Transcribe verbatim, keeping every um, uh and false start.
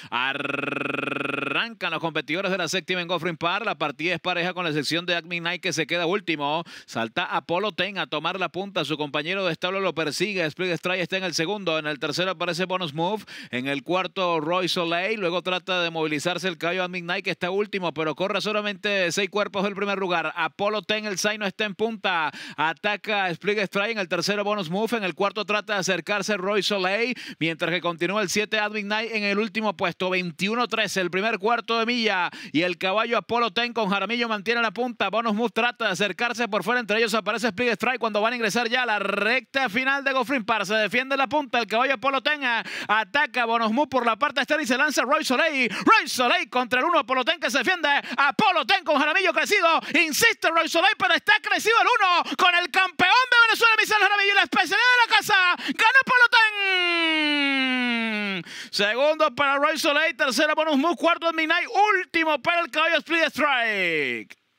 Arrancan los competidores de la séptima en Goffrin Park. La partida es pareja con la excepción de Admin Knight, que se queda último. Salta Apolo Ten a tomar la punta. Su compañero de establo lo persigue. Split Strike está en el segundo. En el tercero aparece Bonus Move. En el cuarto Roy Soleil. Luego trata de movilizarse el caballo Admin Knight, que está último, pero corre solamente seis cuerpos del primer lugar. Apolo Ten, el Zaino está en punta. Ataca Split Strike en el tercero Bonus Move. En el cuarto trata de acercarse Roy Soleil. Mientras que continúa el siete Admin Knight en el último puesto. veintiuno trece el primer cuarto de milla. Y el caballo Apolo Ten con Jaramillo mantiene la punta. Bonus Move trata de acercarse por fuera. Entre ellos aparece Split Strike cuando van a ingresar ya a la recta final de Goffrin Park. Se defiende la punta. El caballo Apolo Ten ataca Bonus Move por la parte externa y se lanza Roy Soleil. Roy Soleil contra el uno. Apolo Ten que se defiende. Apolo Ten con Jaramillo crecido. Insiste Roy Soleil, pero está crecido el uno con el campeón de Venezuela, Misael Jaramillo. La especialidad de la casa. Gana Apolo Ten. Segundo para Roy Soleil. Tercero Bonus Move. Cuarto Admin Knight. Último para el caballo Split Strike.